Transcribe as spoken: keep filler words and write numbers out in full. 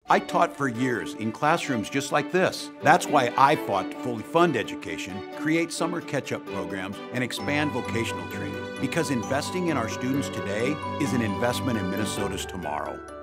I taught for years in classrooms just like this. That's why I fought to fully fund education, create summer catch-up programs, and expand vocational training. Because investing in our students today is an investment in Minnesota's tomorrow.